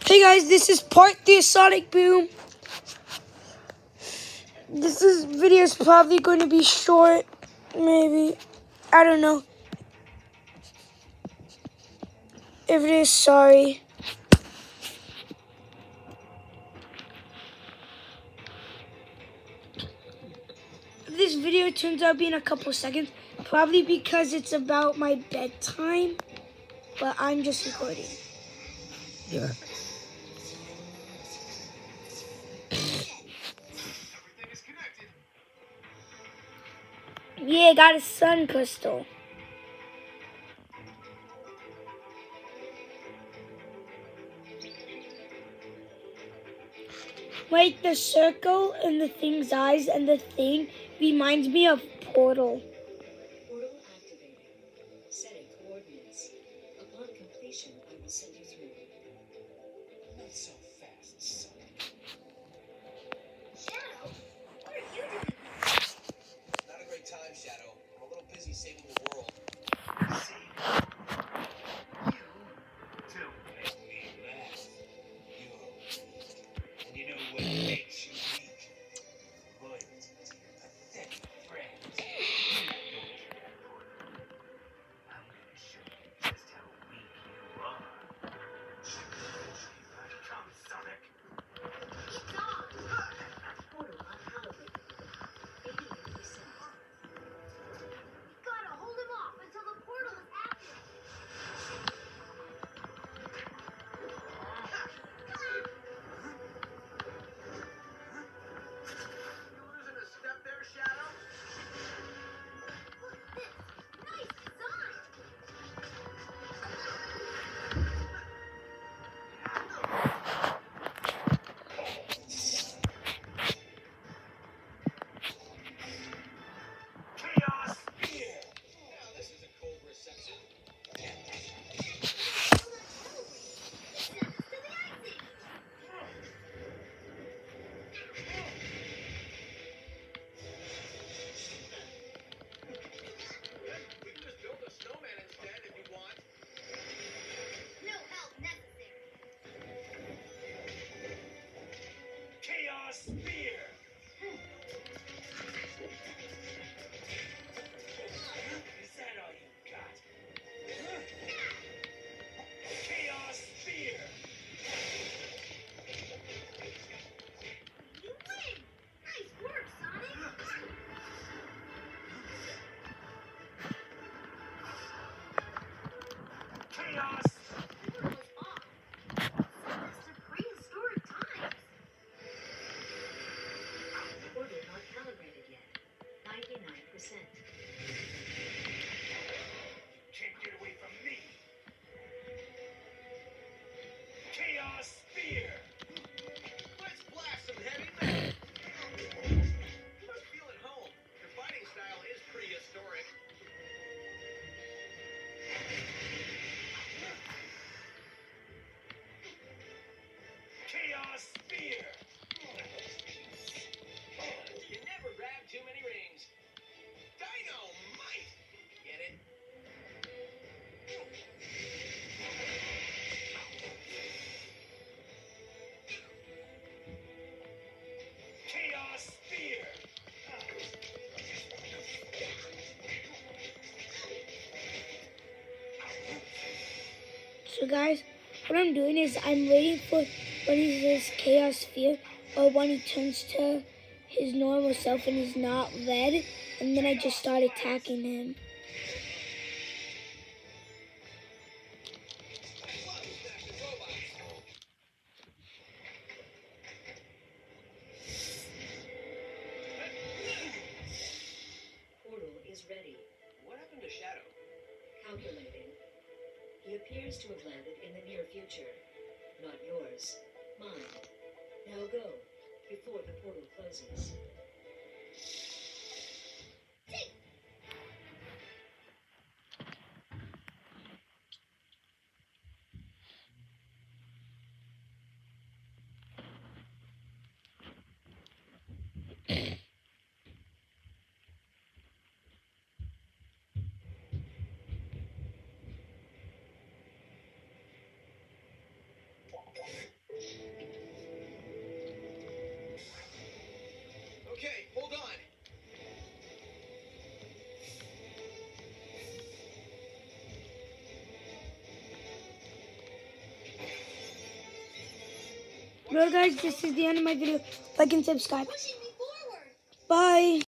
Hey guys, this is part 3 of Sonic Boom. This video is probably going to be short, maybe. I don't know. If it is, sorry. If this video turns out being a couple seconds, probably because it's about my bedtime, but I'm just recording. Yeah. Yeah, got a sun crystal. Like the circle and the thing's eyes and the thing reminds me of Portal. Portal activating. Setting coordinates. Upon completion, I will send you through. Not so fast, Sonic. Shadow, what are you doing? Not a great time, Shadow. I'm a little busy saving the world. See? You don't make me laugh. You're weak. And you know what makes you weak? Loyalty to your pathetic friends. You don't care for them. I'm gonna show you just how weak you are. Here I come, Sonic. It's off. Portal uncalibrated. 88%. We gotta hold him off until the portal is active. You losing a step there, Shadow? Look at this. Nice design. Chaos Spear! Now this is a cold reception. We can just build a snowman instead if you want. No help necessary. Chaos Spear! Is that all you got? Chaos Spear! You win. Nice work, Sonic. Chaos! Portal is off. Send us to prehistoric times. Portal not calibrated yet. 99%. Can't get away from me! Chaos Spear! Let's blast some heavy metal. You must feel at home. Your fighting style is pretty historic. Chaos Spear! You never grab too many rings. Dynamite! Get it? Chaos Spear! So guys, what I'm doing is I'm waiting for when he says Chaos Sphere or when he turns to his normal self and he's not red, and then I just start attacking him. Portal is ready. What happened to Shadow? Calculating. He appears to have landed in the near future. Not yours. Mine. Now go, before the portal closes. Well, guys, this is the end of my video. Like and subscribe. Pushing me forward. Bye.